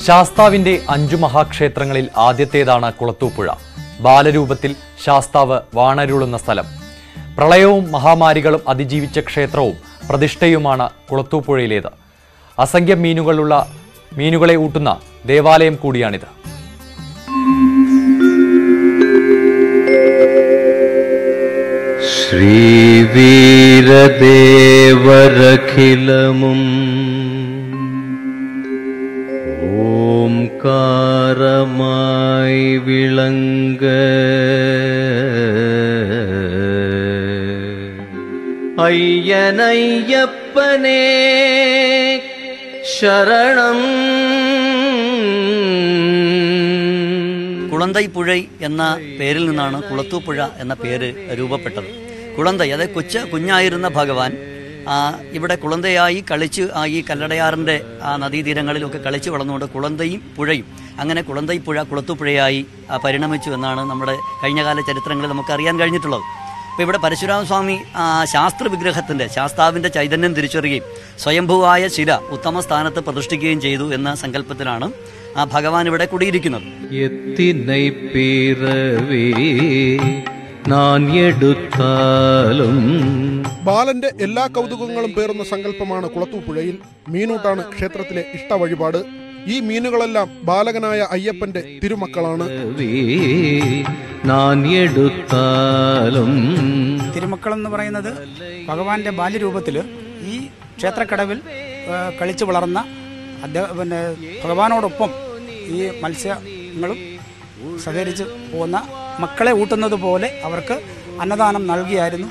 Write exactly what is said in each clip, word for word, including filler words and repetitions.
ശാസ്താവിന്റെ അഞ്ചു മഹാക്ഷേത്രങ്ങളിൽ ആദ്യത്തേതാണ് കുളത്തൂപ്പുഴ. ബാലരൂപത്തിൽ ശാസ്താവ് വാണരുളുന്ന സ്ഥലം. പ്രളയവും മഹാമാരികളും അതിജീവിച്ച ക്ഷേത്രവും പ്രതിഷ്ഠയുമാണ് കുളത്തൂപ്പുഴയിലേത്. അസംഖ്യം മീനുകളുള്ള മീനുകളെ ഊട്ടുന്ന ദേവാലയം കൂടിയാണിത്. ശ്രീവീരദേവരഖിലമും ഓംകാരമായി വിളങ്ക അയ്യനയ്യപ്പനേ ശരണം. കുളന്തൈപ്പുഴൈ എന്ന പേരിൽ നിന്നാണ് കുളത്തൂപ്പുഴ എന്ന പേര് രൂപപ്പെട്ടത്. കുളന്തൈ, അതായത് കൊച്ചു കുഞ്ഞായിരുന്ന ഭഗവാൻ ഇവിടെ കുളന്തയായി കളിച്ച് ആ ഈ കല്ലടയാറിൻ്റെ ആ നദീതീരങ്ങളിലൊക്കെ കളിച്ച് വളർന്നുകൊണ്ട് കുളന്തയും പുഴയും അങ്ങനെ കുളന്തൈപ്പുഴ കുളത്തൂപ്പുഴയായി പരിണമിച്ചു എന്നാണ് നമ്മുടെ കഴിഞ്ഞകാല ചരിത്രങ്ങളിൽ നമുക്കറിയാൻ കഴിഞ്ഞിട്ടുള്ളത്. അപ്പോൾ ഇവിടെ പരശുരാമസ്വാമി ശാസ്ത്ര വിഗ്രഹത്തിൻ്റെ ശാസ്താവിൻ്റെ ചൈതന്യം തിരിച്ചറിയുകയും സ്വയംഭുവായ ശില ഉത്തമ സ്ഥാനത്ത് പ്രതിഷ്ഠിക്കുകയും ചെയ്തു എന്ന സങ്കല്പത്തിലാണ് ആ ഭഗവാൻ ഇവിടെ കുടിയിരിക്കുന്നത്. ബാലന്റെ എല്ലാ കൗതുകങ്ങളും പേറുന്ന സങ്കല്പമാണ് കുളത്തൂപ്പുഴയിൽ. മീനൂട്ടാണ് ക്ഷേത്രത്തിലെ ഇഷ്ട വഴിപാട്. ഈ മീനുകളെല്ലാം ബാലകനായ അയ്യപ്പന്റെ തിരുമക്കളാണ്. തിരുമക്കൾ എന്ന് പറയുന്നത് ഭഗവാന്റെ ബാല്യരൂപത്തില് ഈ ക്ഷേത്രക്കടവിൽ കളിച്ചു വളർന്ന അദ്ദേഹം പിന്നെ ഭഗവാനോടൊപ്പം ഈ മത്സ്യങ്ങളും സഹകരിച്ച് പോകുന്ന മക്കളെ ഊട്ടുന്നത് പോലെ അവർക്ക് അന്നദാനം നൽകിയായിരുന്നു.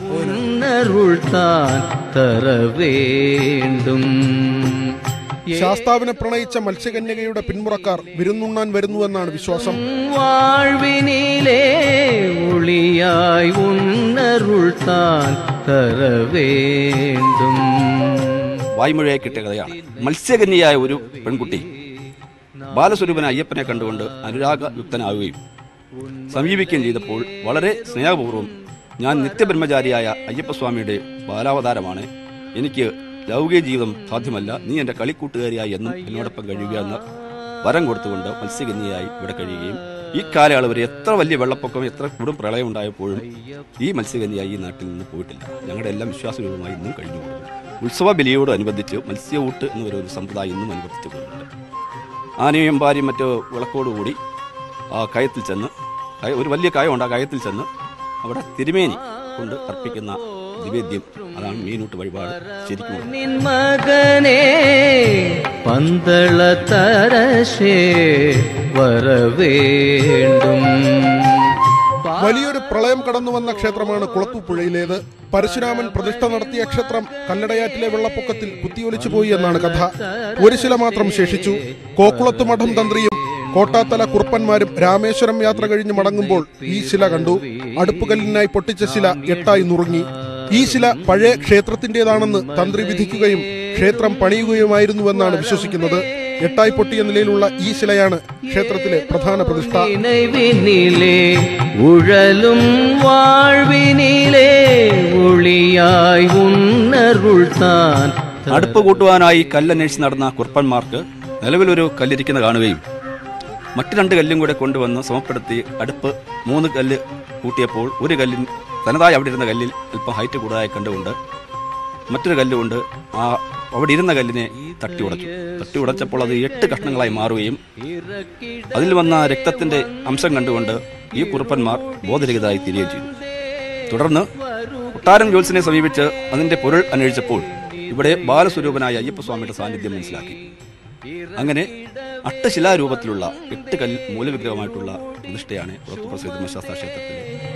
ശാസ്താവിനെ പ്രണയിച്ച മത്സ്യകന്യകയുടെ പിന്മുറക്കാർ വിരുന്നുണ്ണാൻ വരുന്നുവെന്നാണ് വിശ്വാസം. വാഴ്വിനിലേ ഒളിയായി ഉന്നരുൾത്താൻ തരവേണ്ടും. വായ്മൊഴിയായി കിട്ടിയ കഥയാണ്. മത്സ്യകന്യയായ ഒരു പെൺകുട്ടി ബാലസ്വരൂപന അയ്യപ്പനെ കണ്ടുകൊണ്ട് അനുരാഗയുക്തനാവുകയും സമീപിക്കുകയും ചെയ്തപ്പോൾ വളരെ സ്നേഹപൂർവ്വം ഞാൻ നിത്യബ്രഹ്മചാരിയായ അയ്യപ്പസ്വാമിയുടെ ബാലാവതാരമാണ്, എനിക്ക് ലൗകിക ജീവിതം സാധ്യമല്ല, നീ എൻ്റെ കളിക്കൂട്ടുകാരിയായി എന്നും എന്നോടൊപ്പം കഴിയുക എന്ന വരം കൊടുത്തുകൊണ്ട് മത്സ്യകന്യയായി ഇവിടെ കഴിയുകയും ഈ കാലയളവിൽ എത്ര വലിയ വെള്ളപ്പൊക്കം എത്ര കൂടും പ്രളയം ഉണ്ടായപ്പോഴും ഈ മത്സ്യകന്യയായി ഈ നാട്ടിൽ നിന്ന് പോയിട്ടില്ല. ഞങ്ങളുടെ എല്ലാം വിശ്വാസരൂപമായി ഇന്നും കഴിഞ്ഞു പോകുന്നു. ഉത്സവ ബലിയോടനുബന്ധിച്ച് മത്സ്യഊട്ട് എന്ന് പറയുന്ന സമ്പ്രദായം ഇന്നും അനുവർത്തിച്ചു പോകുന്നുണ്ട്. ആനയും ഭാര്യയും മറ്റു വിളക്കോടുകൂടി ആ കയത്തിൽ ചെന്ന് ഒരു വലിയ കായമുണ്ട്, ആ കയത്തിൽ ചെന്ന് അവിടെ തിരുമേനി കൊണ്ട് അർപ്പിക്കുന്ന നിവേദ്യം, അതാണ് മീനൂട്ട് വഴിപാട്. ശരിക്കും മകനേ പന്തളതരശേ വരവേണ്ടും. വലിയൊരു പ്രളയം കടന്നു വന്ന ക്ഷേത്രമാണ് കുളത്തൂപ്പുഴയിലേത്. പരശുരാമൻ പ്രതിഷ്ഠ നടത്തിയ ക്ഷേത്രം കല്ലടയാറ്റിലെ വെള്ളപ്പൊക്കത്തിൽ കുത്തിയൊലിച്ചു പോയി എന്നാണ് കഥ. ഒരു ശില മാത്രം ശേഷിച്ചു. കോക്കുളത്ത് മഠം തന്ത്രിയും കോട്ടാത്തല കുറുപ്പന്മാരും രാമേശ്വരം യാത്ര കഴിഞ്ഞ് മടങ്ങുമ്പോൾ ഈ ശില കണ്ടു. അടുപ്പുകല്ലിനായി പൊട്ടിച്ച ശില എട്ടായി നുറുങ്ങി. ഈ ശില പഴയ ക്ഷേത്രത്തിൻ്റെതാണെന്ന് തന്ത്രി വിധിക്കുകയും ക്ഷേത്രം പണിയുകയുമായിരുന്നുവെന്നാണ് വിശ്വസിക്കുന്നത്. എട്ടായി പൊട്ടിയ നിലയിലുള്ള ഈ ശിലയാണ് ക്ഷേത്രത്തിലെ പ്രധാന പ്രതിഷ്ഠ. ഉഴലും വാഴ്വിനിലേ ഒളിയായി ഉന്നരുൾത്താൻ. അടുപ്പ് കൂട്ടുവാനായി കല്ലന്വേഷിച്ച് നടന്ന കുറുപ്പന്മാർക്ക് നിലവിലൊരു കല്ലിരിക്കുന്ന കാണുകയും മറ്റു രണ്ട് കല്ലും കൂടെ കൊണ്ടുവന്ന് സമപ്പെടുത്തി അടുപ്പ് മൂന്ന് കല്ല് കൂട്ടിയപ്പോൾ ഒരു കല്ലിൻ തനതായി അവിടെ ഇരുന്ന കല്ലിൽ അല്പം ഹൈറ്റ് കൂടുതലായി കണ്ടുകൊണ്ട് മറ്റൊരു കല്ലുകൊണ്ട് ആ അവിടെ ഇരുന്ന കല്ലിനെ തട്ടി ഉടച്ചു. തട്ടി ഉടച്ചപ്പോൾ അത് എട്ട് കഷ്ണങ്ങളായി മാറുകയും അതിൽ വന്ന രക്തത്തിന്റെ അംശം കണ്ടുകൊണ്ട് ഈ കുറുപ്പന്മാർ ബോധരഹിതരായി തീരുകയും ചെയ്തു. തുടർന്ന് കൊട്ടാരം ജ്യോത്സ്യനെ സമീപിച്ച് അതിന്റെ പൊരുൾ അന്വേഷിച്ചപ്പോൾ ഇവിടെ ബാലസ്വരൂപനായ അയ്യപ്പസ്വാമിയുടെ സാന്നിധ്യം മനസ്സിലാക്കി. അങ്ങനെ അഷ്ടശിലാരൂപത്തിലുള്ള എട്ട് കല്ല് മൂലവിഗ്രഹമായിട്ടുള്ള പ്രതിഷ്ഠയാണ് കുളത്തൂപ്പുഴ ശ്രീധർമ്മശാസ്ത്ര ക്ഷേത്രത്തിലെ.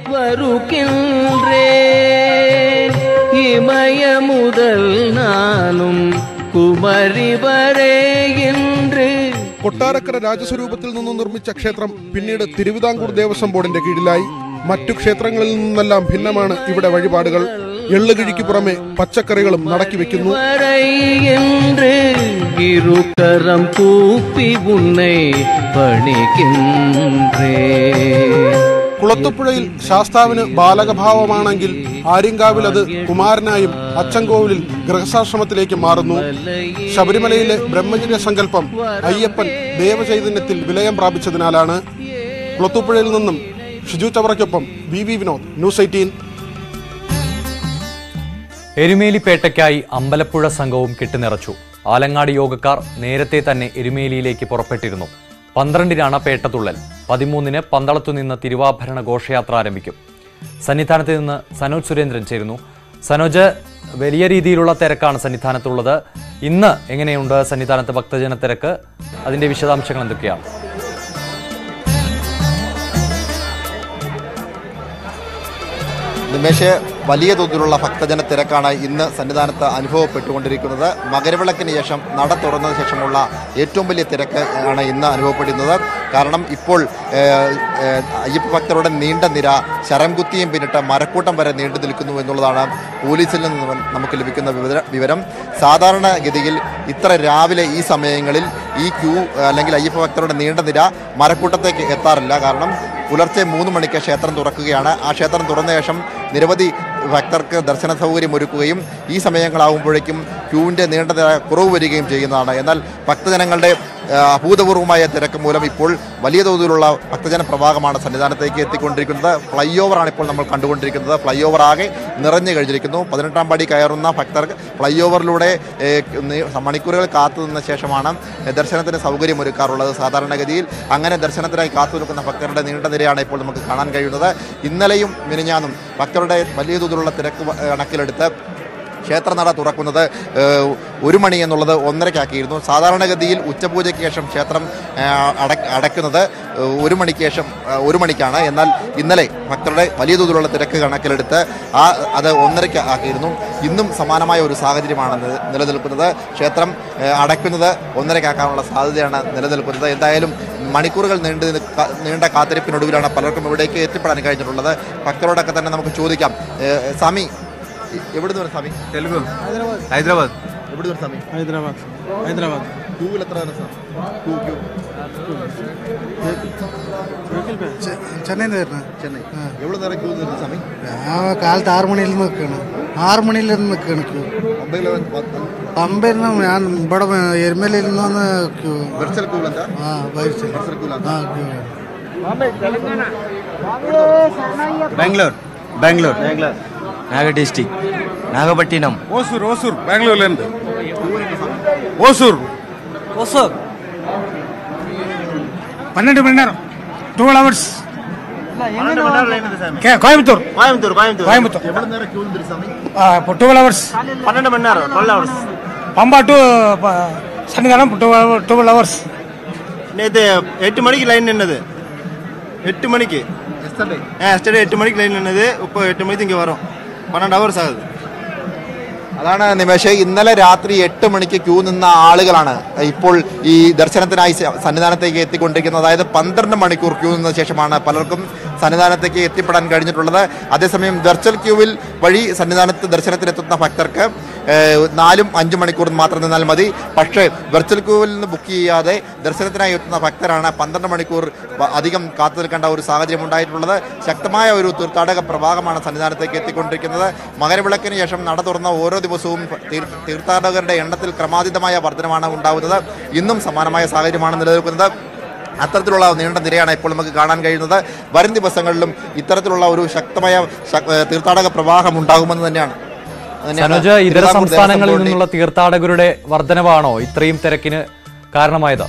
കൊട്ടാരക്കര രാജസ്വരൂപത്തിൽ നിന്നും നിർമ്മിച്ച ക്ഷേത്രം പിന്നീട് തിരുവിതാംകൂർ ദേവസ്വം ബോർഡിന്റെ കീഴിലായി. മറ്റു ക്ഷേത്രങ്ങളിൽ നിന്നെല്ലാം ഭിന്നമാണ് ഇവിടെ വഴിപാടുകൾ. എള്ളുകിഴിക്ക് പുറമെ പച്ചക്കറികളും നടക്കി വെക്കുന്നു. കുളത്തുപുഴയിൽ ശാസ്താവിന് ബാലകഭാവമാണെങ്കിൽ ആര്യങ്കാവിൽ അത് കുമാരനായും അച്ചൻകോവിലിൽ ഗൃഹസ്ഥാശ്രമത്തിലേക്ക് മാറുന്നു. ശബരിമലയിലെ ബ്രഹ്മചര്യ സങ്കല്പം അയ്യപ്പൻ ദേവചൈതന്യത്തിൽ വിലയം പ്രാപിച്ചതിനാലാണ്. കുളത്തുപുഴയിൽ നിന്നും ഷിജു ചവറയ്ക്കൊപ്പം V V Vinod, news eighteen. എരുമേലിപ്പേട്ടയ്ക്കായി അമ്പലപ്പുഴ സംഘവും കെട്ടുനിറച്ചു. ആലങ്ങാട് യോഗക്കാർ നേരത്തെ തന്നെ എരുമേലിയിലേക്ക് പുറപ്പെട്ടിരുന്നു. പന്ത്രണ്ടിനാണ് പേട്ടതുള്ളൽ. പതിമൂന്നിന് പന്തളത്തുനിന്ന് തിരുവാഭരണ ഘോഷയാത്ര ആരംഭിക്കും. സന്നിധാനത്ത് നിന്ന് സനോജ് സുരേന്ദ്രൻ ചേരുന്നു. സനോജ്, വലിയ രീതിയിലുള്ള തിരക്കാണ് സന്നിധാനത്തുള്ളത്. ഇന്ന് എങ്ങനെയുണ്ട് സന്നിധാനത്ത് ഭക്തജന തിരക്ക്? അതിന്റെ വിശദാംശങ്ങൾ എന്തൊക്കെയാണ്? നിമേഷ്, വലിയ തോതിലുള്ള ഭക്തജന തിരക്കാണ് ഇന്ന് സന്നിധാനത്ത് അനുഭവപ്പെട്ടുകൊണ്ടിരിക്കുന്നത്. മകരവിളക്കിന് ശേഷം നട തുറന്നതിന് ശേഷമുള്ള ഏറ്റവും വലിയ തിരക്ക് ആണ് ഇന്ന് അനുഭവപ്പെടുന്നത്. കാരണം ഇപ്പോൾ അയ്യപ്പ ഭക്തരുടെ നീണ്ട നിര ശരംകുത്തിയും പിന്നിട്ട് മരക്കൂട്ടം വരെ നീണ്ടു നിൽക്കുന്നു എന്നുള്ളതാണ് പോലീസിൽ നിന്ന് നമുക്ക് ലഭിക്കുന്ന വിവരം. സാധാരണഗതിയിൽ ഇത്ര രാവിലെ ഈ സമയങ്ങളിൽ ഈ ക്യൂ അല്ലെങ്കിൽ അയ്യപ്പ ഭക്തരുടെ നീണ്ട നിര മരക്കൂട്ടത്തേക്ക് എത്താറില്ല. കാരണം പുലർച്ചെ മൂന്ന് മണിക്ക് ക്ഷേത്രം തുറക്കുകയാണ്. ആ ക്ഷേത്രം തുറന്ന ശേഷം നിരവധി ഭക്തർക്ക് ദർശന സൗകര്യം ഒരുക്കുകയും ഈ സമയങ്ങളാകുമ്പോഴേക്കും ക്യൂവിൻ്റെ നീണ്ട നിര കുറവ് വരികയും ചെയ്യുന്നതാണ്. എന്നാൽ ഭക്തജനങ്ങളുടെ അഭൂതപൂർവമായ തിരക്ക് മൂലം ഇപ്പോൾ വലിയ തോതിലുള്ള ഭക്തജന പ്രവാഹമാണ് സന്നിധാനത്തേക്ക് എത്തിക്കൊണ്ടിരിക്കുന്നത്. ഫ്ലൈ ഓവറാണ് ഇപ്പോൾ നമ്മൾ കണ്ടുകൊണ്ടിരിക്കുന്നത്. ഫ്ലൈ ഓവർ ആകെ നിറഞ്ഞു കഴിഞ്ഞിരിക്കുന്നു. പതിനെട്ടാം പടി കയറുന്ന ഭക്തർക്ക് ഫ്ലൈ ഓവറിലൂടെ മണിക്കൂറുകൾ കാത്തു നിന്ന ശേഷമാണ് ദർശനത്തിന് സൗകര്യം ഒരുക്കാറുള്ളത്. സാധാരണഗതിയിൽ അങ്ങനെ ദർശനത്തിനായി കാത്തു നിൽക്കുന്ന ഭക്തരുടെ നീണ്ട നിരയാണ് ഇപ്പോൾ നമുക്ക് കാണാൻ കഴിയുന്നത്. ഇന്നലെയും മിനിഞ്ഞാന്നും ഭക്തരുടെ വലിയ തോതിലുള്ള തിരക്ക് കണക്കിലെടുത്ത് ക്ഷേത്രനട തുറക്കുന്നത് ഒരു മണി എന്നുള്ളത് ഒന്നരക്കാക്കിയിരുന്നു. സാധാരണഗതിയിൽ ഉച്ചപൂജയ്ക്ക് ശേഷം ക്ഷേത്രം അട അടയ്ക്കുന്നത് ഒരു മണിക്ക് ശേഷം ഒരു മണിക്കാണ്. എന്നാൽ ഇന്നലെ ഭക്തരുടെ വലിയ തോതിലുള്ള തിരക്ക് കണക്കിലെടുത്ത് ആ അത് ഒന്നരയ്ക്ക് ആക്കിയിരുന്നു. ഇന്നും സമാനമായ ഒരു സാഹചര്യമാണ് നിലനിൽക്കുന്നത്. ക്ഷേത്രം അടയ്ക്കുന്നത് ഒന്നരക്കാക്കാനുള്ള സാധ്യതയാണ് നിലനിൽക്കുന്നത്. എന്തായാലും മണിക്കൂറുകൾ നീണ്ടു നീണ്ട കാത്തിരിപ്പിനൊടുവിലാണ് പലർക്കും ഇവിടേക്ക് എത്തിപ്പെടാൻ കഴിഞ്ഞിട്ടുള്ളത്. ഭക്തരോടൊക്കെ തന്നെ നമുക്ക് ചോദിക്കാം. സ്വാമി, എവിടെ നിന്ന് സ്വാമി? തെലുഗു, ഹൈദരാബാദ്. എവിടെ നിന്ന് സ്വാമി? ഹൈദരാബാദ്. ഹൈദരാബാദ്. ക്യൂവിൽ എത്ര ചെന്നൈ ചെന്നൈ എവിടെ നേരം ക്യൂ നിന്ന് സ്വാമി? കാലത്ത് ആറ് മണിയിൽ നിന്ന് നിൽക്കുകയാണ്. ആറ് മണിയിൽ നിന്ന് നിൽക്കുകയാണ് ക്യൂ. പമ്പയിൽ നിന്ന് ഞാൻ ഇവിടെ എരുമലയിൽ നിന്ന് ക്യൂ. വെർച്വൽ ക്യൂ എന്താ? ആ വെർച്വൽ ക്യൂ. ആ ക്യൂ. ബാംഗ്ലൂർ ബാംഗ്ലൂർ ബാംഗ്ലൂർ నాగ డిస్ట్రిక్ట్ నాగపట్టినం ఓసూర్ ఓసూర్ బెంగళూరులో ఉంది ఓసూర్ ఓసూర్ పన్నెండు మణి నేరం ట్వెల్వ్ అవర్స్ కోయంబత్తూర్ కోయంబత్తూర్ కోయంబత్తూర్ కోయంబత్తూర్ എവിടെ നേരം ക്യൂ നിന്ന് സ്വാമി? ట్వెల్వ్ అవర్స్ పన్నెండు మణి నేరం twelve hours Pamba to Sannidhanam twelve hours நேற்று எட்டு மணிக்கு லைன் நின்னது. எட்டு மணிக்கு எஸ்டர்டே எட்டு மணிக்கு லைன் நின்னது. இப்போ எட்டு மணிக்கு இங்கே வரும். പന്ത്രണ്ട് അവേഴ്സ് ആകും. അതാണ് നിമേഷ്, ഇന്നലെ രാത്രി എട്ട് മണിക്ക് ക്യൂ നിന്ന ആളുകളാണ് ഇപ്പോൾ ഈ ദർശനത്തിനായി സന്നിധാനത്തേക്ക് എത്തിക്കൊണ്ടിരിക്കുന്നത്. അതായത് പന്ത്രണ്ട് മണിക്കൂർ ക്യൂ നിന്ന ശേഷമാണ് പലർക്കും സന്നിധാനത്തേക്ക് എത്തിപ്പെടാൻ കഴിഞ്ഞിട്ടുള്ളത്. അതേസമയം വെർച്വൽ ക്യൂവിൽ വഴി സന്നിധാനത്ത് ദർശനത്തിനെത്തുന്ന ഭക്തർക്ക് നാലും അഞ്ചും മണിക്കൂർ മാത്രം നിന്നാൽ മതി. പക്ഷേ വെർച്വൽ ക്യൂവിൽ നിന്ന് ബുക്ക് ചെയ്യാതെ ദർശനത്തിനായി എത്തുന്ന ഭക്തരാണ് പന്ത്രണ്ട് മണിക്കൂർ അധികം കാത്തു നിൽക്കേണ്ട ഒരു സാഹചര്യം ഉണ്ടായിട്ടുള്ളത്. ശക്തമായ ഒരു തീർത്ഥാടക പ്രവാഹമാണ് സന്നിധാനത്തേക്ക് എത്തിക്കൊണ്ടിരിക്കുന്നത്. മകരവിളക്കിന് ശേഷം നട തുറന്ന ഓരോ ദിവസവും തീർത്ഥാടകരുടെ എണ്ണത്തിൽ ക്രമാതീതമായ വർധനമാണ് ഉണ്ടാകുന്നത്. ഇന്നും സമാനമായ സാഹചര്യമാണ് നിലനിൽക്കുന്നത്. അത്തരത്തിലുള്ള നീണ്ട നിരയാണ് ഇപ്പോൾ നമുക്ക് കാണാൻ കഴിയുന്നത്. വരും ദിവസങ്ങളിലും ഇത്തരത്തിലുള്ള ഒരു ശക്തമായ തീർത്ഥാടക പ്രവാഹം ഉണ്ടാകുമെന്ന് തന്നെയാണ്. സനോജ്, ഇതര സംസ്ഥാനങ്ങളിൽ നിന്നുള്ള തീർത്ഥാടകരുടെ വർധനവാണോ ഇത്രയും തിരക്കിന് കാരണമായത്?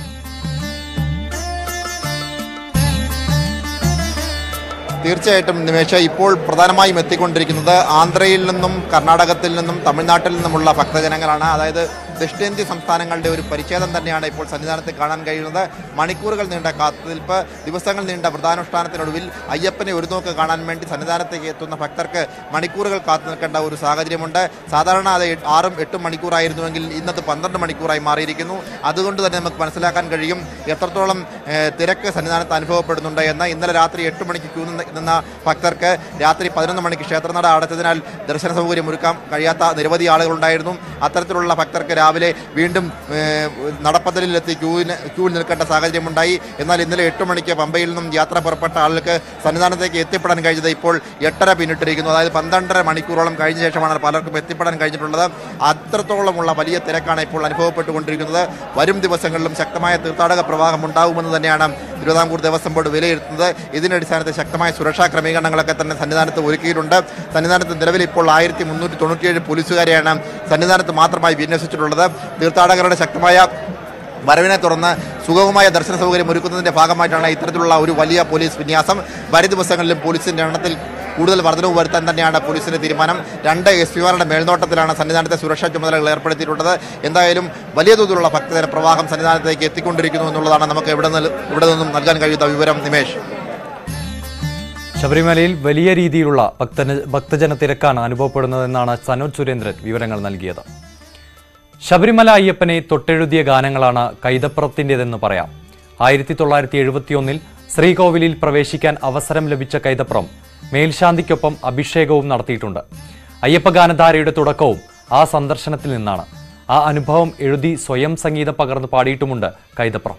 തീർച്ചയായിട്ടും നിമേഷ്, ഇപ്പോൾ പ്രധാനമായും എത്തിക്കൊണ്ടിരിക്കുന്നത് ആന്ധ്രയിൽ നിന്നും കർണാടകത്തിൽ നിന്നും തമിഴ്നാട്ടിൽ നിന്നുമുള്ള ഭക്തജനങ്ങളാണ്. അതായത് ദക്ഷിണേന്ത്യ സംസ്ഥാനങ്ങളുടെ ഒരു പരിച്ഛേദം തന്നെയാണ് ഇപ്പോൾ സന്നിധാനത്ത് കാണാൻ കഴിയുന്നത്. മണിക്കൂറുകൾ നീണ്ട കാത്തുനിൽപ്പ്, ദിവസങ്ങൾ നീണ്ട വ്രതാനുഷ്ഠാനത്തിനൊടുവിൽ അയ്യപ്പനെ ഒരു നോക്ക് കാണാൻ വേണ്ടി സന്നിധാനത്തേക്ക് എത്തുന്ന ഭക്തർക്ക് മണിക്കൂറുകൾ കാത്തു നിൽക്കേണ്ട ഒരു സാഹചര്യമുണ്ട്. സാധാരണ അത് ആറും എട്ടും മണിക്കൂറായിരുന്നുവെങ്കിൽ ഇന്നത് പന്ത്രണ്ട് മണിക്കൂറായി മാറിയിരിക്കുന്നു. അതുകൊണ്ട് തന്നെ നമുക്ക് മനസ്സിലാക്കാൻ കഴിയും എത്രത്തോളം തിരക്ക് സന്നിധാനത്ത് അനുഭവപ്പെടുന്നുണ്ട് എന്ന്. ഇന്നലെ രാത്രി എട്ട് മണിക്ക് ക്യൂ നിന്ന ഭക്തർക്ക് രാത്രി പതിനൊന്ന് മണിക്ക് ക്ഷേത്രനട അടച്ചതിനാൽ ദർശന സൗകര്യം ഒരുക്കാൻ കഴിയാത്ത നിരവധി ആളുകളുണ്ടായിരുന്നു. അത്തരത്തിലുള്ള ഭക്തർക്ക് രാവിലെ വീണ്ടും നടപ്പന്തലിലെത്തി ക്യൂവിന് ക്യൂവിൽ നിൽക്കേണ്ട സാഹചര്യമുണ്ടായി. എന്നാൽ ഇന്നലെ എട്ട് മണിക്ക് പമ്പയിൽ നിന്നും യാത്ര പുറപ്പെട്ട ആളുകൾക്ക് സന്നിധാനത്തേക്ക് എത്തിപ്പെടാൻ കഴിഞ്ഞത് ഇപ്പോൾ എട്ടര പിന്നിട്ടിരിക്കുന്നു. അതായത് പന്ത്രണ്ടര മണിക്കൂറോളം കഴിഞ്ഞ ശേഷമാണ് പലർക്കും എത്തിപ്പെടാൻ കഴിഞ്ഞിട്ടുള്ളത്. അത്രത്തോളമുള്ള വലിയ തിരക്കാണ് ഇപ്പോൾ അനുഭവപ്പെട്ടുകൊണ്ടിരിക്കുന്നത്. വരും ദിവസങ്ങളിലും ശക്തമായ തീർത്ഥാടക പ്രവാഹം ഉണ്ടാകുമെന്ന് തന്നെയാണ് തിരുവിതാംകൂർ ദേവസ്വം ബോർഡ് വിലയിരുത്തുന്നത്. ഇതിന്റെ അടിസ്ഥാനത്തിൽ ശക്തമായ സുരക്ഷാ ക്രമീകരണങ്ങളൊക്കെ തന്നെ സന്നിധാനത്ത് ഒരുക്കിയിട്ടുണ്ട്. സന്നിധാനത്ത് നിലവിൽ ഇപ്പോൾ ആയിരത്തി മുന്നൂറ്റി തൊണ്ണൂറ്റിയേഴ് പോലീസുകാരെയാണ് സന്നിധാനത്ത് മാത്രമായി വിന്യസിച്ചിട്ടുള്ളത്. തീർത്ഥാടകരുടെ ശക്തമായ വരവിനെ തുടർന്ന് സുഗമമായ ദർശന സൗകര്യം ഒരുക്കുന്നതിന്റെ ഭാഗമായിട്ടാണ് ഇത്തരത്തിലുള്ള ഒരു വലിയ പോലീസ് വിന്യാസം. വരും ദിവസങ്ങളിലും പോലീസിന്റെ എണ്ണത്തിൽ കൂടുതൽ വർധനവ് വരുത്താൻ തന്നെയാണ് പോലീസിന്റെ തീരുമാനം. രണ്ട് എസ് പിമാരുടെ മേൽനോട്ടത്തിലാണ് സന്നിധാനത്തെ സുരക്ഷാ ചുമതലകൾ ഏർപ്പെടുത്തിയിട്ടുള്ളത്. എന്തായാലും വലിയ തോതിലുള്ള ഭക്തജന പ്രവാഹം സന്നിധാനത്തേക്ക് എത്തിക്കൊണ്ടിരിക്കുന്നു എന്നുള്ളതാണ് നമുക്ക് ഇവിടെ ഇവിടെ നിന്നും നൽകാൻ കഴിയുന്ന വിവരം. നിമേഷ്, ശബരിമലയിൽ വലിയ രീതിയിലുള്ള ഭക്തന ഭക്തജന തിരക്കാണ് അനുഭവപ്പെടുന്നതെന്നാണ് സനോജ് സുരേന്ദ്രൻ വിവരങ്ങൾ നൽകിയത്. ശബരിമല അയ്യപ്പനെ തൊട്ടെഴുതിയ ഗാനങ്ങളാണ് കൈതപ്രത്തിൻ്റെതെന്ന് പറയാം. ആയിരത്തി തൊള്ളായിരത്തി എഴുപത്തിയൊന്നിൽ ശ്രീകോവിലിൽ പ്രവേശിക്കാൻ അവസരം ലഭിച്ച കൈതപ്രം മേൽശാന്തിക്കൊപ്പം അഭിഷേകവും നടത്തിയിട്ടുണ്ട്. അയ്യപ്പ ഗാനധാരയുടെ തുടക്കവും ആ സന്ദർശനത്തിൽ നിന്നാണ്. ആ അനുഭവം എഴുതി സ്വയം സംഗീതം പകർന്ന് പാടിയിട്ടുമുണ്ട് കൈതപ്രം.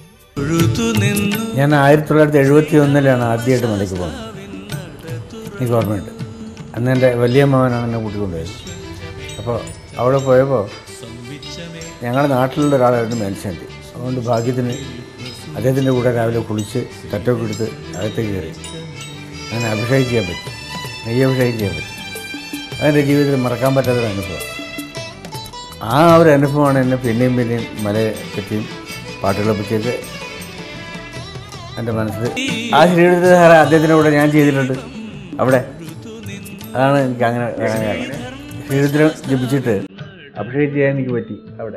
ഞാൻ ആയിരത്തി തൊള്ളായിരത്തി എഴുപത്തി ഒന്നിലാണ് ആദ്യമായിട്ട് മലയ്ക്ക് പോകുന്നത്. എനിക്ക് ഓർമ്മയുണ്ട്. അന്ന് എൻ്റെ വലിയ മകനാണ് എന്നെ കൂട്ടിക്കൊണ്ടുപോയത്. അപ്പോൾ അവിടെ പോയപ്പോൾ ഞങ്ങളുടെ നാട്ടിലുള്ള ഒരാളായിരുന്നു മേൽശാന്തി. അതുകൊണ്ട് ഭാഗ്യത്തിന് അദ്ദേഹത്തിൻ്റെ കൂടെ രാവിലെ കുളിച്ച് തട്ടൊക്കെ എടുത്ത് അകത്തേക്ക് കയറി അങ്ങനെ അഭിഷേകം ചെയ്യാൻ പറ്റും, നെയ്യ് അഭിഷേകം ചെയ്യാൻ പറ്റും. അതെൻ്റെ ജീവിതത്തിൽ മറക്കാൻ പറ്റാത്തൊരു അനുഭവം. ആ ഒരു അനുഭവമാണ് എന്നെ പിന്നെയും പിന്നെയും മലയെ പറ്റിയും പാട്ടുകളെ പറ്റിയൊക്കെ എൻ്റെ മനസ്സിൽ. ആ ശ്രീയുടെ അദ്ദേഹത്തിൻ്റെ കൂടെ ഞാൻ ചെയ്തിട്ടുണ്ട് അവിടെ. അതാണ് എനിക്ക് അങ്ങനെ ശ്രീയുടെ ജപിച്ചിട്ട് അഭിഷേകം ചെയ്യാൻ എനിക്ക് പറ്റി അവിടെ.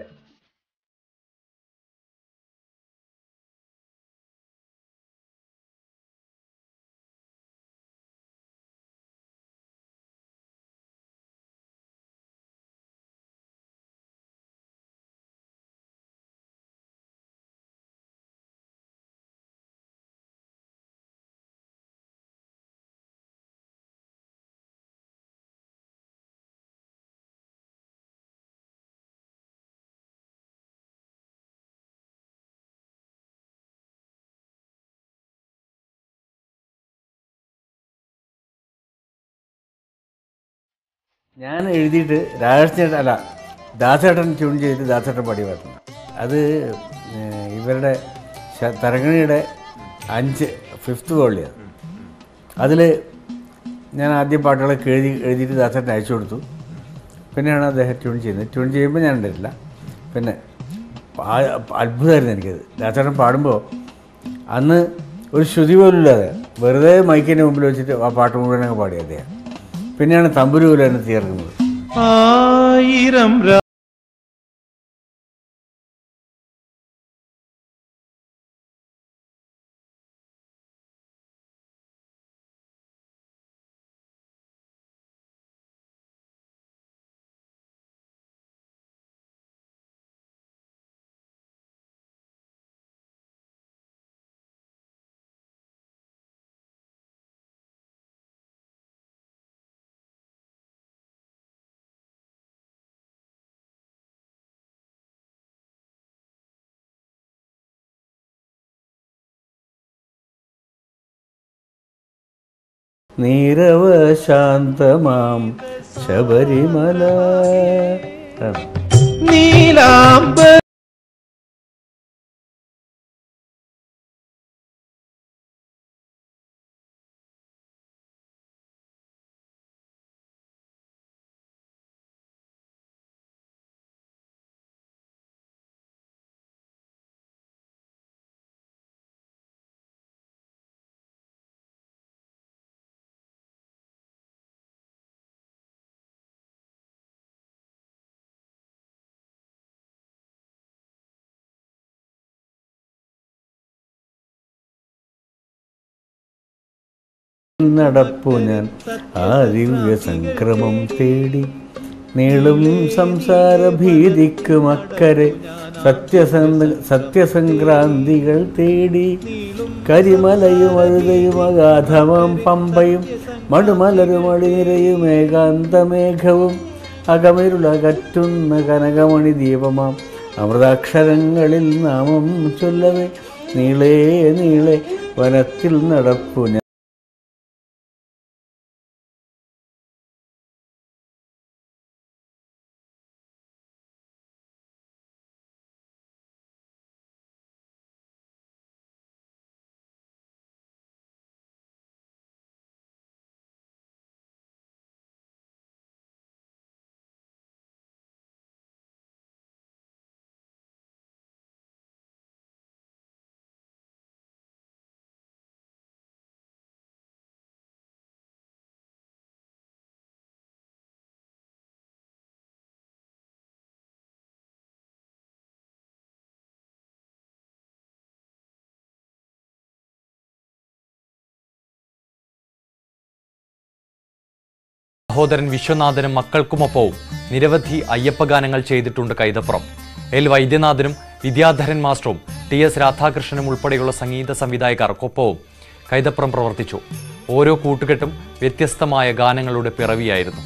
ഞാൻ എഴുതിയിട്ട് രാജേഷ് അല്ല ദാസേട്ടൻ ട്യൂൺ ചെയ്തിട്ട് ദാസേട്ടൻ പാടി പാടുന്നു. അത് ഇവരുടെ തരങ്ങണിയുടെ അഞ്ച് ഫിഫ്ത്ത് വോളിയാണ്. അതിൽ ഞാൻ ആദ്യം പാട്ടുകളൊക്കെ എഴുതി എഴുതിയിട്ട് ദാസേട്ടൻ അയച്ചു കൊടുത്തു. പിന്നെയാണ് അദ്ദേഹം ട്യൂൺ ചെയ്യുന്നത്. ട്യൂൺ ചെയ്യുമ്പോൾ ഞാൻ ഉണ്ടായിട്ടില്ല. പിന്നെ അത്ഭുതമായിരുന്നു എനിക്കത്. ദാസേട്ടൻ പാടുമ്പോൾ അന്ന് ഒരു ശ്രുതി പോലും ഇല്ലാതെ വെറുതെ മൈക്കിൻ്റെ മുമ്പിൽ വെച്ചിട്ട് ആ പാട്ട് മുഴുവനങ്ങ് പാടി അദ്ദേഹം. പിന്നെയാണ് തമ്പുരു പോലെ തന്നെ തീർക്കുന്നത്. ആയിരം നീരവശാന്തമാം ശബരിമല നീലാംബ നടപ്പു ഞാൻ ആ ദിവ്യ സംക്രമം തേടി നീളും സംസാര ഭീതിക്കും അക്കരെ സത്യസന്ധ സത്യസംക്രാന്തികൾ തേടി കരിമലയും അഴുതയും അഗാധമാം പമ്പയും മടുമലരും അളിനിരയും ഏകാന്തമേഘവും അകമരുളകറ്റുന്ന കനകമണി ദീപമാം അമൃതാക്ഷരങ്ങളിൽ നാമം ചൊല്ലവേ നീളേ നീളെ വനത്തിൽ നടപ്പു ഞാൻ. സഹോദരൻ വിശ്വനാഥനും മക്കൾക്കുമൊപ്പവും നിരവധി അയ്യപ്പഗാനങ്ങൾ ചെയ്തിട്ടുണ്ട് കൈതപ്പുറം. എൽ വൈദ്യനാഥനും വിദ്യാധരൻ മാസ്റ്ററും ടി എസ് രാധാകൃഷ്ണനും ഉൾപ്പെടെയുള്ള സംഗീത സംവിധായകർക്കൊപ്പവും കൈതപ്പുറം പ്രവർത്തിച്ചു. ഓരോ കൂട്ടുകെട്ടും വ്യത്യസ്തമായ ഗാനങ്ങളുടെ പിറവിയായിരുന്നു.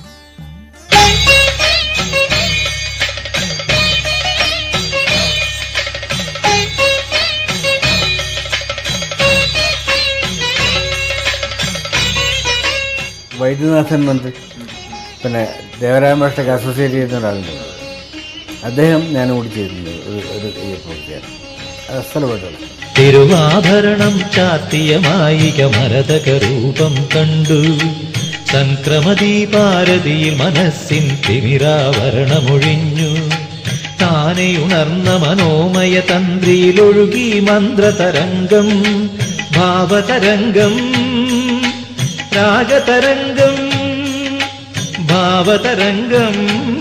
വൈദ്യനാഥൻ മന്ത്രി പിന്നെ ദേവരായ മാഷ്ടൊക്കെ അസോസിയേറ്റ് ചെയ്യുന്ന ഒരാളുണ്ട്. അദ്ദേഹം ഞാൻ കൂടി ചെയ്തിട്ടുണ്ട് ഒരു ഒരു പ്രോഗ്രാം സ്ഥലപ്പെട്ടുള്ള തിരുവാഭരണം ചാത്തിയ മായിക മരതക രൂപം കണ്ടു സംക്രമദീ പാരതിയിൽ മനസ്സിൻ തിമിരാവരണമൊഴിഞ്ഞു താനെ ഉണർന്ന മനോമയ തന്ത്രിയിലൊഴുകി മന്ത്രതരംഗം ഭാവതരംഗം രാഗതരംഗം ഭാവതരംഗം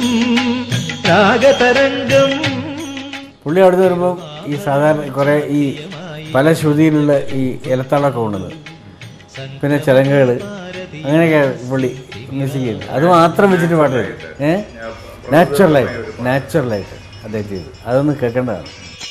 രാഗതരംഗം. പുള്ളി അവിടെ നിന്ന് വരുമ്പം ഈ സാധാരണ കുറേ ഈ പല ശ്രുതിയിലുള്ള ഈ ഇലത്താളൊക്കെ കൊണ്ടുവന്നത് പിന്നെ ചിലങ്കകൾ അങ്ങനെയൊക്കെ പുള്ളി മ്യൂസിക് ചെയ്തു. അത് മാത്രം വെച്ചിട്ട് പാട്ട് വരും. ഏഹ് നാച്ചുറലായിട്ട് നാച്ചുറലായിട്ട് അദ്ദേഹം ചെയ്തു. അതൊന്ന് കേൾക്കേണ്ടതാണ്.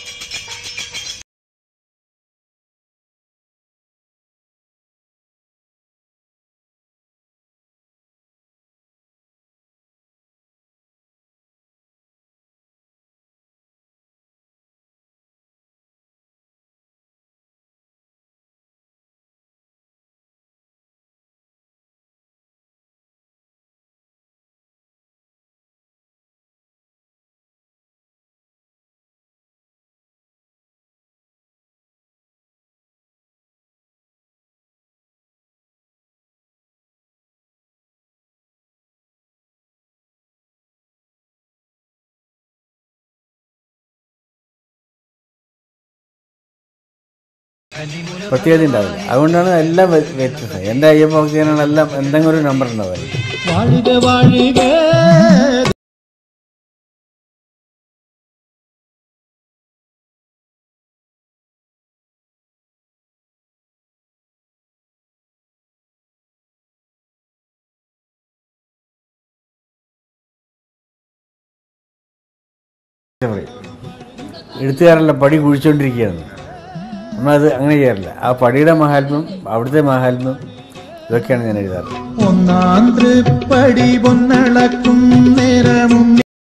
പ്രത്യേകത ഉണ്ടാവില്ല. അതുകൊണ്ടാണ് എല്ലാം വ്യത്യസ്തം. എൻ്റെ അയ്യപ്പ ഭക്തിയാണെല്ലാം എന്തെങ്കിലും ഒരു നമ്പർ ഉണ്ടാവില്ല. എഴുത്തുകാരല്ല പടി കുഴിച്ചുകൊണ്ടിരിക്കുകയാണ്. നമ്മളത് അങ്ങനെ ചെയ്യാറില്ല. ആ പടിയുടെ മഹാത്മ്യം, അവിടുത്തെ മഹാത്മ്യം, ഇതൊക്കെയാണ് ഞാൻ എഴുതാറ്. ഒന്നാം തൃപ്പടി പൊന്നളക്കും നേരമും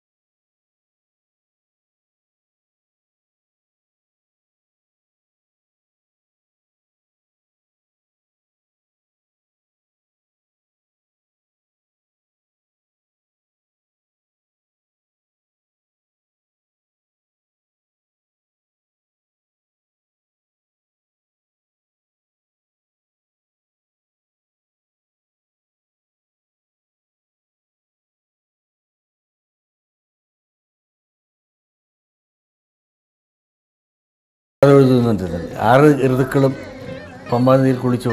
അത് എഴുതുന്നുണ്ട്. ആറ് ഋതുക്കളും പമ്പാ നദിയിൽ കുളിച്ചു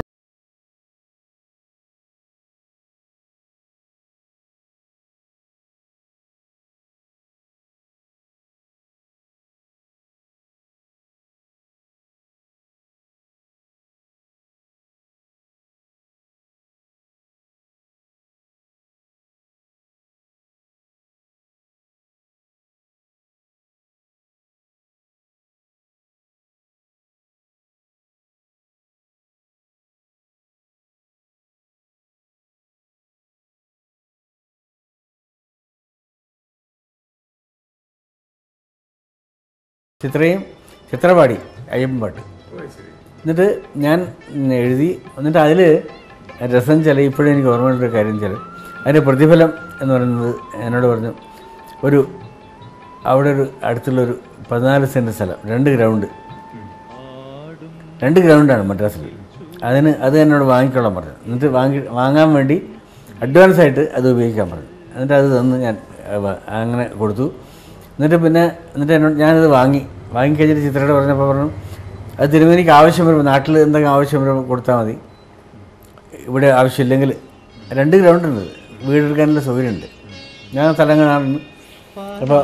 ചിത്രയും ചിത്രപാടി അയ്യപ്പൻ പാട്ട്. എന്നിട്ട് ഞാൻ എഴുതി. എന്നിട്ട് അതിൽ രസം ചില ഇപ്പോഴും എനിക്ക് ഓർമ്മയുള്ളൊരു കാര്യം ചില അതിൻ്റെ പ്രതിഫലം എന്ന് പറയുന്നത് എന്നോട് പറഞ്ഞു, ഒരു അവിടെ ഒരു അടുത്തുള്ളൊരു പതിനാല് സെൻറ്റ് സ്ഥലം, രണ്ട് ഗ്രൗണ്ട് രണ്ട് ഗ്രൗണ്ടാണ് മദ്രാസിൽ. അതിന് അത് എന്നോട് വാങ്ങിക്കോളാൻ പറഞ്ഞു. എന്നിട്ട് വാങ്ങി വാങ്ങാൻ വേണ്ടി അഡ്വാൻസായിട്ട് അത് ഉപയോഗിക്കാൻ പറഞ്ഞു. എന്നിട്ട് അത് തന്ന് ഞാൻ അങ്ങനെ കൊടുത്തു. എന്നിട്ട് പിന്നെ എന്നിട്ട് എന്നോട് ഞാനത് വാങ്ങി വാങ്ങിക്കഴിഞ്ഞിട്ട് ചിത്രയോട് പറഞ്ഞപ്പോൾ പറഞ്ഞു, അത് തിരുമേനിക്ക് ആവശ്യം വരുമ്പോൾ നാട്ടിൽ എന്തെങ്കിലും ആവശ്യം വരുമ്പോൾ കൊടുത്താൽ മതി, ഇവിടെ ആവശ്യമില്ലെങ്കിൽ. രണ്ട് ഗ്രൗണ്ടുണ്ട്, വീടെടുക്കാനുള്ള സൗകര്യമുണ്ട്. ഞാൻ സ്ഥലങ്ങളാണ്. അപ്പോൾ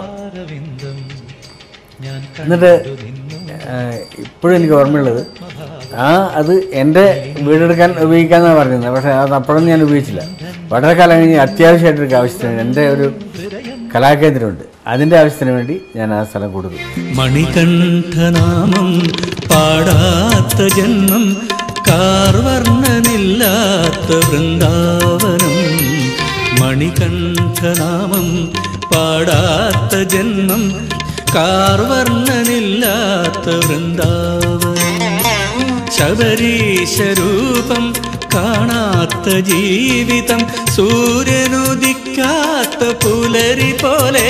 എന്നിട്ട് ഇപ്പോഴും എനിക്ക് ഓർമ്മയുള്ളത്, ആ അത് എൻ്റെ വീടെടുക്കാൻ ഉപയോഗിക്കാമെന്നാണ് പറഞ്ഞത്. പക്ഷേ അത് അപ്പോഴൊന്നും ഞാൻ ഉപയോഗിച്ചില്ല. വളരെ കാലം കഴിഞ്ഞ് അത്യാവശ്യമായിട്ടൊരു ആവശ്യത്തിന് എൻ്റെ ഒരു കലാകേന്ദ്രമുണ്ട്, അതിൻ്റെ ആവശ്യത്തിന് വേണ്ടി ഞാൻ ആ സ്ഥലം കൊടുത്തു. മണികണ്ഠനാമം പാടാത്ത ജന്മം, കാർവർണ്ണനില്ലാത്ത വൃന്ദാവനം. മണികണ്ഠനാമം പാടാത്ത ജന്മം, കാർവർണ്ണനില്ലാത്ത വൃന്ദാവനം. ശബരീശരൂപം കാണാത്ത ജീവിതം, സൂര്യനുദിക്കാത്ത പുലരി പോലെ.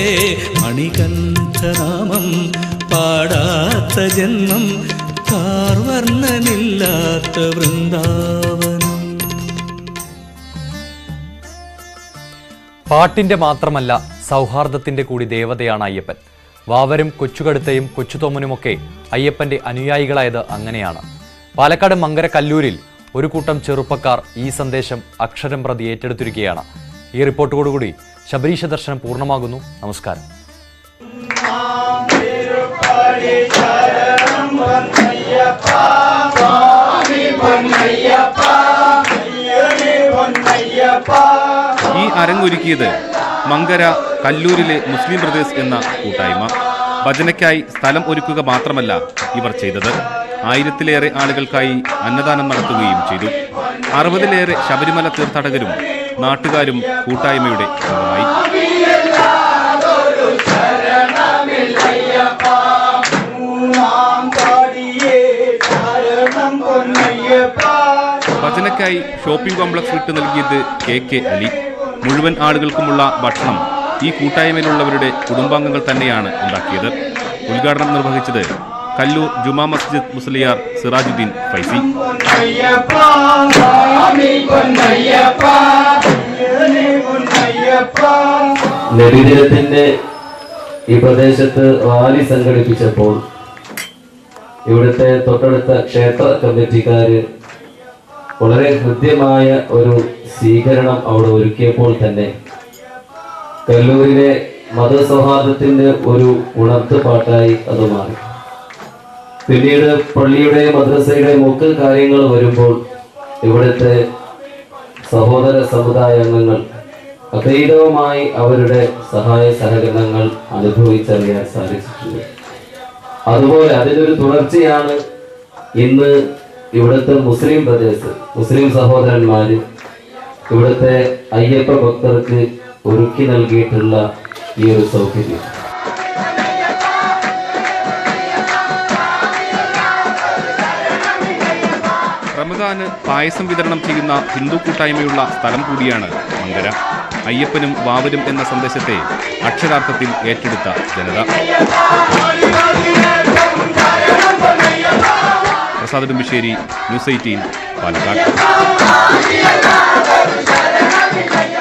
മണികണ്ഠനാമം പാടാത്ത ജന്മം, കാർവർണ്ണനില്ലാത്ത വൃന്ദാവനം. പാട്ടിന്റെ മാത്രമല്ല സൗഹാർദ്ദത്തിന്റെ കൂടി ദേവതയാണ് അയ്യപ്പൻ. വാവരും കൊച്ചുകടുത്തയും കൊച്ചുതൊമ്മനുമൊക്കെ അയ്യപ്പന്റെ അനുയായികളായത് അങ്ങനെയാണ്. പാലക്കാട് മങ്കര കല്ലൂരിൽ ഒരു കൂട്ടം ചെറുപ്പക്കാർ ഈ സന്ദേശം അക്ഷരം പ്രതി ഏറ്റെടുത്തിരിക്കുകയാണ്. ഈ റിപ്പോർട്ടോടുകൂടി ശബരീശ ദർശനം പൂർണ്ണമാകുന്നു. നമസ്കാരം. ഈ അരങ്ങൊരുക്കിയത് മങ്കര കല്ലൂരിലെ മുസ്ലിം ബ്രദേഴ്സ് എന്ന കൂട്ടായ്മ. ഭജനയ്ക്കായി സ്ഥലം ഒരുക്കുക മാത്രമല്ല ഇവർ ചെയ്തത്, ആയിരത്തിലേറെ ആളുകൾക്കായി അന്നദാനം നടത്തുകയും ചെയ്തു. അറുപതിലേറെ ശബരിമല തീർത്ഥാടകരും നാട്ടുകാരും കൂട്ടായ്മയുടെ ഭാഗമായി. ഭജനയ്ക്കായി ഷോപ്പിംഗ് കോംപ്ലക്സ് വിട്ടു നൽകിയത് കെ കെ അലി. മുഴുവൻ ആളുകൾക്കുമുള്ള ഭക്ഷണം ഈ കൂട്ടായ്മയിലുള്ളവരുടെ കുടുംബാംഗങ്ങൾ തന്നെയാണ് ഉണ്ടാക്കിയത്. ഉദ്ഘാടനം നിർവഹിച്ചത് കല്ലൂർ ജുമാ മസ്ജിദ് മുസ്ലിയാർ സിറാജുദ്ദീൻ ഫൈസി. നബിദിനത്തിന്റെ ഈ പ്രദേശത്ത് റാലി സംഘടിപ്പിച്ചപ്പോൾ ഇവിടുത്തെ തൊട്ടടുത്ത ക്ഷേത്ര കമ്മിറ്റിക്കാര് വളരെ ഹൃദ്യമായ ഒരു സ്വീകരണം അവിടെ ഒരുക്കിയപ്പോൾ തന്നെ കല്ലൂരിലെ മതസൗഹാർദ്ദത്തിന്റെ ഒരു ഉണർത്ത് പാട്ടായി അത് മാറി. പിന്നീട് പള്ളിയുടെ മദ്രസയുടെ ഒക്കെ കാര്യങ്ങൾ വരുമ്പോൾ ഇവിടുത്തെ സഹോദര സമുദായ അംഗങ്ങൾ അതീതവുമായി അവരുടെ സഹായ സഹകരണങ്ങൾ അനുഭവിച്ചറിയാൻ സാധിച്ചിട്ടുണ്ട്. അതുപോലെ അതിനൊരു തുടർച്ചയാണ് ഇന്ന് ഇവിടുത്തെ മുസ്ലിം പ്രദേശ് മുസ്ലിം സഹോദരന്മാര് ഇവിടുത്തെ അയ്യപ്പ ഭക്തർക്ക് ഒരുക്കി നൽകിയിട്ടുള്ള ഈ ഒരു സൗകര്യം. റമദാന് പായസം വിതരണം ചെയ്യുന്ന ഹിന്ദു കൂട്ടായ്മയുള്ള സ്ഥലം കൂടിയാണ് മങ്കര. അയ്യപ്പനും വാവരും എന്ന സന്ദേശത്തെ അക്ഷരാർത്ഥത്തിൽ ഏറ്റെടുത്ത ജനത. Prasad Udumbisseri, news eighteen, Palakkad.